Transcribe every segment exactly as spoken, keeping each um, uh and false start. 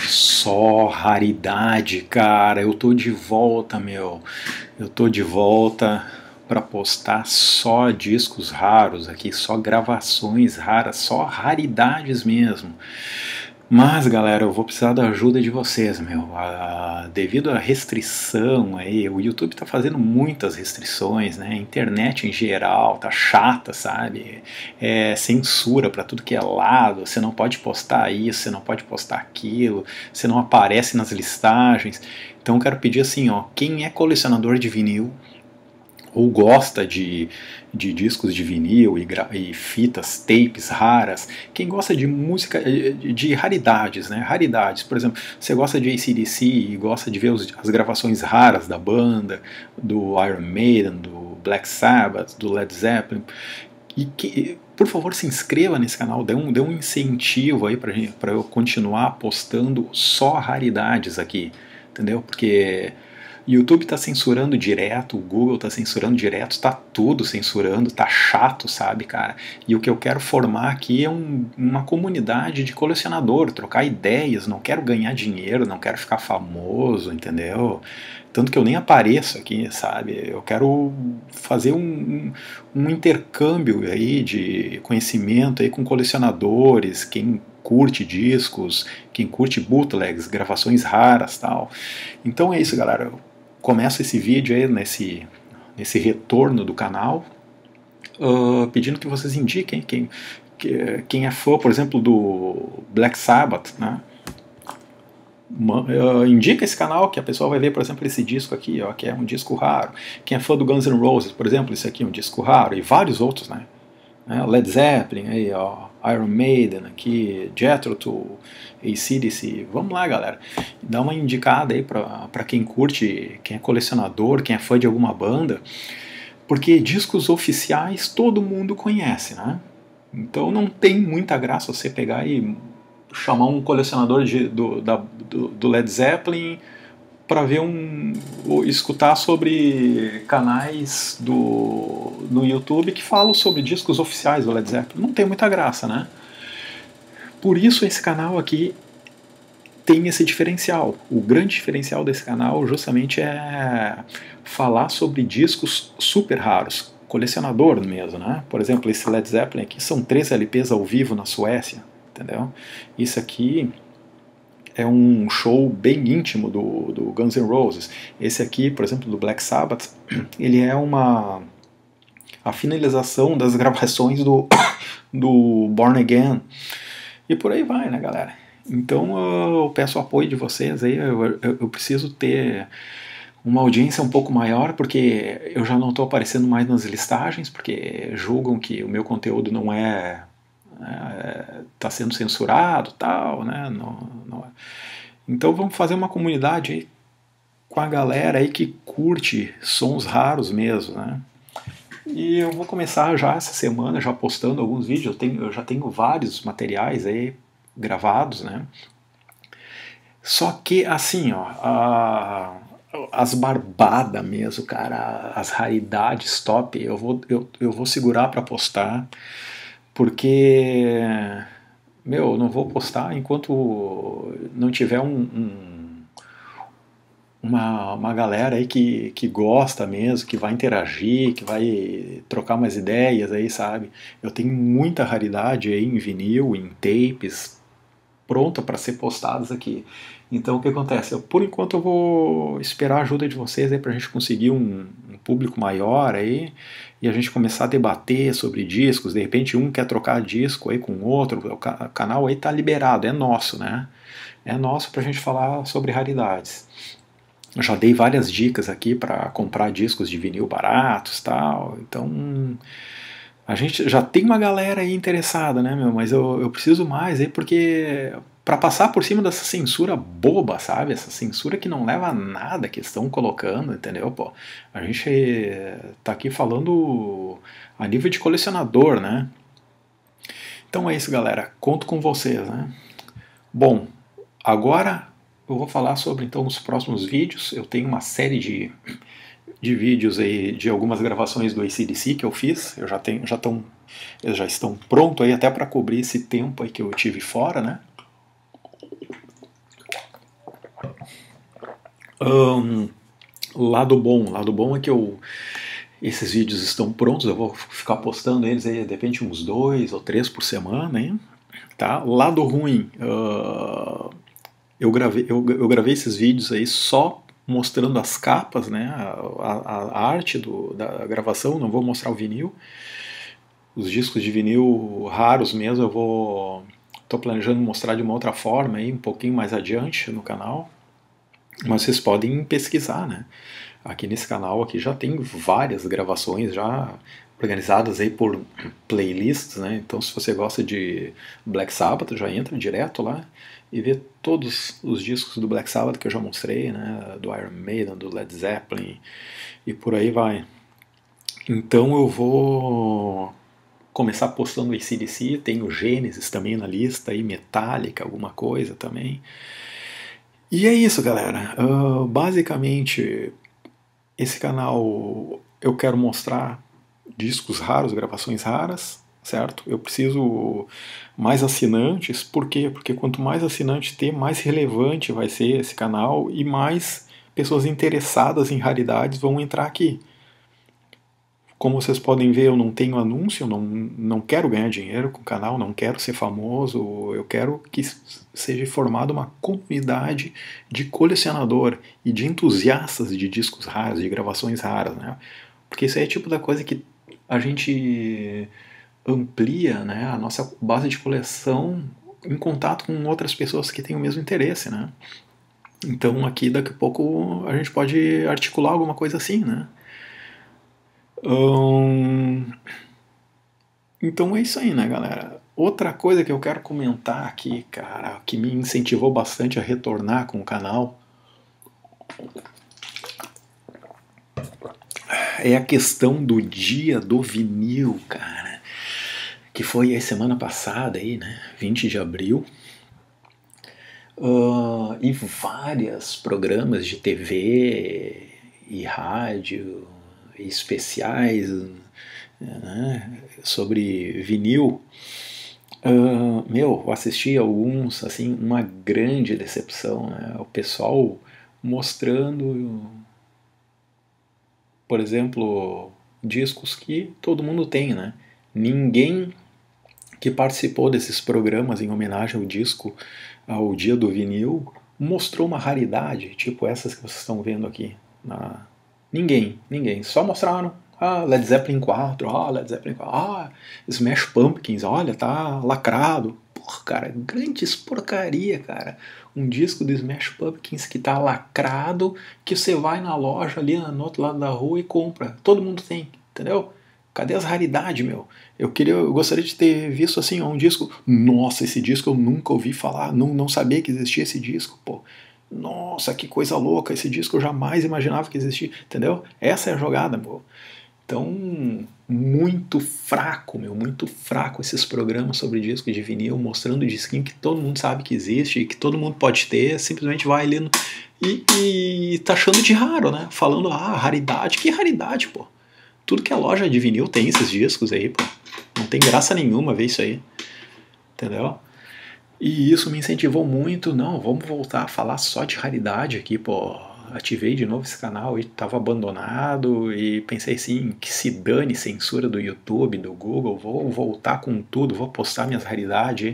Só raridade, cara. Eu tô de volta, meu. Eu tô de volta para postar só discos raros aqui, só gravações raras, só raridades mesmo. Mas, galera, eu vou precisar da ajuda de vocês, meu. Ah, devido à restrição aí, o YouTube tá fazendo muitas restrições, né? A internet em geral tá chata, sabe? É censura para tudo que é lado. Você não pode postar isso, você não pode postar aquilo, você não aparece nas listagens. Então, eu quero pedir assim, ó, quem é colecionador de vinil ou gosta de, de discos de vinil e, e fitas, tapes raras, quem gosta de música, de, de raridades, né? Raridades, por exemplo, você gosta de A C/D C e gosta de ver os, as gravações raras da banda, do Iron Maiden, do Black Sabbath, do Led Zeppelin, e que, por favor, se inscreva nesse canal, dê um, dê um incentivo aí para eu continuar postando só raridades aqui, entendeu? Porque YouTube está censurando direto, o Google está censurando direto, está tudo censurando, tá chato, sabe, cara? E o que eu quero formar aqui é um, uma comunidade de colecionador, trocar ideias, não quero ganhar dinheiro, não quero ficar famoso, entendeu? Tanto que eu nem apareço aqui, sabe? Eu quero fazer um, um intercâmbio aí de conhecimento aí com colecionadores, quem curte discos, quem curte bootlegs, gravações raras, tal. Então é isso, galera. Eu começo esse vídeo aí nesse, nesse retorno do canal, uh, pedindo que vocês indiquem quem, quem é fã, por exemplo, do Black Sabbath, né? Uh, indica esse canal que a pessoa vai ver, por exemplo, esse disco aqui, ó, que é um disco raro. Quem é fã do Guns N' Roses, por exemplo, esse aqui é um disco raro, e vários outros, né? Led Zeppelin, aí, ó, Iron Maiden aqui, Jethro Tull, A C D C. Vamos lá, galera. Dá uma indicada aí para quem curte, quem é colecionador, quem é fã de alguma banda, porque discos oficiais todo mundo conhece, né? Então não tem muita graça você pegar e chamar um colecionador de, do, da, do, do Led Zeppelin para ver um, escutar sobre canais do, no YouTube que falam sobre discos oficiais do Led Zeppelin. Não tem muita graça, né? Por isso esse canal aqui tem esse diferencial. O grande diferencial desse canal justamente é falar sobre discos super raros, colecionador mesmo, né? Por exemplo, esse Led Zeppelin aqui são três L Ps ao vivo na Suécia, entendeu? Isso aqui é um show bem íntimo do, do Guns N' Roses. Esse aqui, por exemplo, do Black Sabbath, ele é uma a finalização das gravações do, do Born Again. E por aí vai, né, galera? Então eu peço o apoio de vocês aí, eu, eu, eu preciso ter uma audiência um pouco maior, porque eu já não estou aparecendo mais nas listagens, porque julgam que o meu conteúdo não é está sendo censurado, tal, né? Não, não. Então vamos fazer uma comunidade aí com a galera aí que curte sons raros mesmo, né? E eu vou começar já essa semana, já postando alguns vídeos. Eu, tenho, eu já tenho vários materiais aí gravados, né? Só que assim, ó, a, as barbadas mesmo, cara, as raridades top, eu vou, eu, eu vou segurar para postar. Porque, meu, eu não vou postar enquanto não tiver um, um, uma, uma galera aí que, que gosta mesmo, que vai interagir, que vai trocar umas ideias aí, sabe? Eu tenho muita raridade aí em vinil, em tapes, pronta para ser postadas aqui. Então o que acontece? Eu, por enquanto eu vou esperar a ajuda de vocês aí pra gente conseguir um, um público maior aí e a gente começar a debater sobre discos. De repente um quer trocar disco aí com o outro, o canal aí tá liberado, é nosso, né? É nosso pra gente falar sobre raridades. Eu já dei várias dicas aqui para comprar discos de vinil baratos, tal. Então a gente já tem uma galera aí interessada, né, meu? Mas eu, eu preciso mais aí porque para passar por cima dessa censura boba, sabe? Essa censura que não leva a nada que estão colocando, entendeu? Pô, a gente tá aqui falando a nível de colecionador, né? Então é isso, galera. Conto com vocês, né? Bom, agora eu vou falar sobre então os próximos vídeos. Eu tenho uma série de, de vídeos aí de algumas gravações do A C/D C que eu fiz. Eu já tenho, já estão, eles já estão prontos aí até para cobrir esse tempo aí que eu tive fora, né? Um, lado bom, lado bom é que eu, esses vídeos estão prontos, eu vou ficar postando eles aí, de repente uns dois ou três por semana, hein? Tá? Lado ruim, uh, eu, gravei, eu, eu gravei esses vídeos aí só mostrando as capas, né? A, a, a arte do, da gravação, não vou mostrar o vinil. Os discos de vinil raros mesmo eu vou... Estou planejando mostrar de uma outra forma aí, um pouquinho mais adiante no canal. Mas vocês podem pesquisar, né? Aqui nesse canal aqui já tem várias gravações já organizadas aí por playlists, né? Então se você gosta de Black Sabbath, já entra direto lá e vê todos os discos do Black Sabbath que eu já mostrei, né? Do Iron Maiden, do Led Zeppelin e por aí vai. Então eu vou começar postando o A C D C, tem o Genesis também na lista, aí Metallica, alguma coisa também. E é isso, galera. Uh, basicamente, esse canal eu quero mostrar discos raros, gravações raras, certo? Eu preciso mais assinantes, por quê? Porque quanto mais assinantes ter, mais relevante vai ser esse canal e mais pessoas interessadas em raridades vão entrar aqui. Como vocês podem ver, eu não tenho anúncio, não, não quero ganhar dinheiro com o canal, não quero ser famoso, eu quero que seja formada uma comunidade de colecionador e de entusiastas de discos raros, de gravações raras, né? Porque isso aí é tipo da coisa que a gente amplia, né, a nossa base de coleção em contato com outras pessoas que têm o mesmo interesse, né? Então aqui daqui a pouco a gente pode articular alguma coisa assim, né? Hum, então é isso aí, né, galera? Outra coisa que eu quero comentar aqui, cara, que me incentivou bastante a retornar com o canal é a questão do dia do vinil, cara, que foi a semana passada aí, né, vinte de abril, uh, e vários programas de T V e rádio e especiais, né, sobre vinil. Uh, meu, eu assisti alguns, assim, uma grande decepção, né? O pessoal mostrando, por exemplo, discos que todo mundo tem, né? Ninguém que participou desses programas em homenagem ao disco, ao dia do vinil, mostrou uma raridade, tipo essas que vocês estão vendo aqui. Na... Ninguém, ninguém. Só mostraram ah, Led Zeppelin quatro, ah, Led Zeppelin quatro, ah, Smash Pumpkins, olha, tá lacrado. Porra, cara, grandes porcaria, cara. Um disco do Smash Pumpkins que tá lacrado, que você vai na loja ali no outro lado da rua e compra. Todo mundo tem, entendeu? Cadê as raridades, meu? Eu queria, eu gostaria de ter visto assim um disco. Nossa, esse disco eu nunca ouvi falar, não, não sabia que existia esse disco, pô. Nossa, que coisa louca, esse disco eu jamais imaginava que existia, entendeu? Essa é a jogada, meu. Então, muito fraco, meu, muito fraco esses programas sobre disco de vinil, mostrando disquinho que todo mundo sabe que existe, que todo mundo pode ter, simplesmente vai ali no, e, e taxando de raro, né? Falando, ah, raridade, que raridade, pô. Tudo que é loja de vinil tem esses discos aí, pô. Não tem graça nenhuma ver isso aí, entendeu? E isso me incentivou muito, não, vamos voltar a falar só de raridade aqui, pô. Ativei de novo esse canal e estava abandonado e pensei assim, que se dane censura do YouTube, do Google, vou voltar com tudo, vou postar minhas raridades,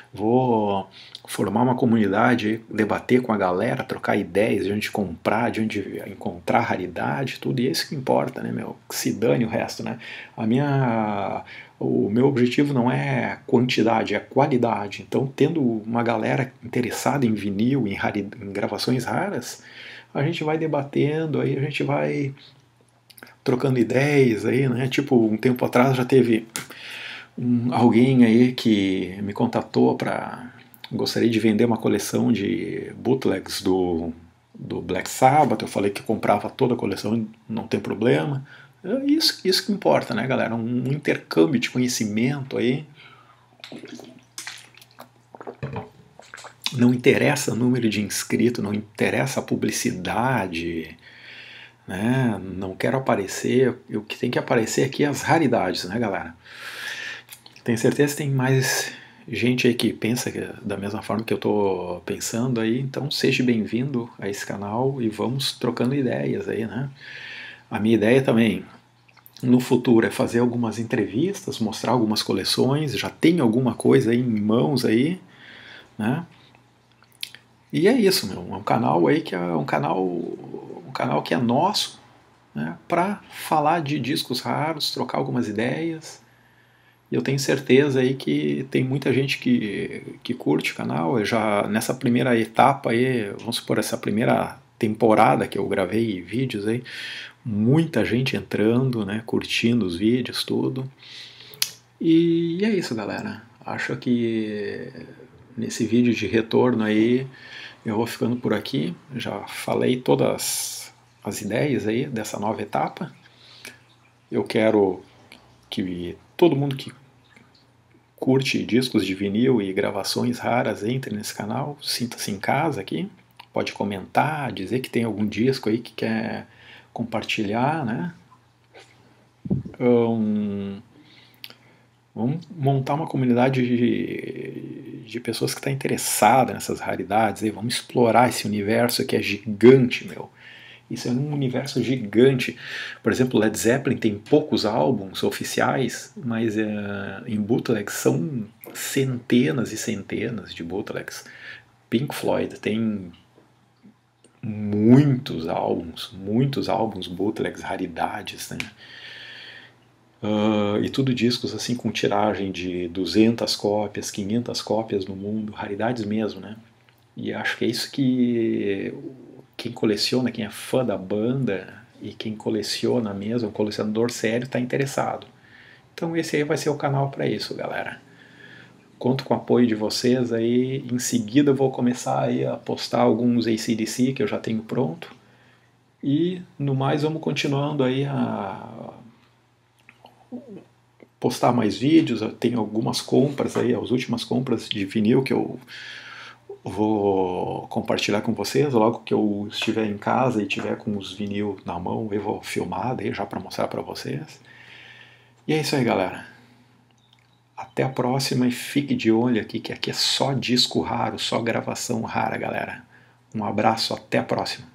vou formar uma comunidade, debater com a galera, trocar ideias de onde comprar, de onde encontrar raridade, tudo, e é isso que importa, né, meu? Que se dane o resto, né? A minha... O meu objetivo não é quantidade, é qualidade. Então, tendo uma galera interessada em vinil, em, rari... em gravações raras, a gente vai debatendo, aí a gente vai trocando ideias aí, né? Tipo, um tempo atrás já teve um, alguém aí que me contatou para gostaria de vender uma coleção de bootlegs do, do Black Sabbath. Eu falei que comprava toda a coleção, não tem problema. É isso, isso que importa, né, galera? Um intercâmbio de conhecimento aí. Não interessa o número de inscritos, não interessa a publicidade, né? Não quero aparecer. O que tem que aparecer aqui é as raridades, né, galera? Tenho certeza que tem mais gente aí que pensa da mesma forma que eu estou pensando aí, então seja bem-vindo a esse canal e vamos trocando ideias aí, né? A minha ideia também no futuro é fazer algumas entrevistas, mostrar algumas coleções, já tem alguma coisa aí em mãos aí, né? E é isso, meu, é um canal aí que é um canal, um canal que é nosso, né, para falar de discos raros, trocar algumas ideias. E eu tenho certeza aí que tem muita gente que, que curte o canal. Eu já nessa primeira etapa aí, vamos supor, essa primeira temporada que eu gravei vídeos aí, muita gente entrando, né, curtindo os vídeos, tudo. E é isso, galera. Acho que nesse vídeo de retorno aí eu vou ficando por aqui. Já falei todas as ideias aí dessa nova etapa. Eu quero que todo mundo que curte discos de vinil e gravações raras entre nesse canal, sinta-se em casa aqui, pode comentar, dizer que tem algum disco aí que quer compartilhar, né? Um, vamos montar uma comunidade de, de pessoas que está interessada nessas raridades, aí, vamos explorar esse universo que é gigante, meu. Isso é um universo gigante. Por exemplo, Led Zeppelin tem poucos álbuns oficiais, mas é, em bootlegs são centenas e centenas de bootlegs. Pink Floyd tem muitos álbuns, muitos álbuns bootlegs, raridades, né? Uh, e tudo discos assim com tiragem de duzentas cópias, quinhentas cópias no mundo, raridades mesmo, né? E acho que é isso que quem coleciona, quem é fã da banda e quem coleciona mesmo, um colecionador sério, está interessado. Então esse aí vai ser o canal para isso, galera. Conto com o apoio de vocês aí. Em seguida eu vou começar aí a postar alguns A C/D C que eu já tenho pronto. E no mais vamos continuando aí a postar mais vídeos. Eu tenho algumas compras aí, as últimas compras de vinil que eu vou compartilhar com vocês. Logo que eu estiver em casa e tiver com os vinil na mão, eu vou filmar daí já para mostrar para vocês. E é isso aí, galera. Até a próxima e fique de olho aqui, que aqui é só disco raro, só gravação rara, galera. Um abraço, até a próxima.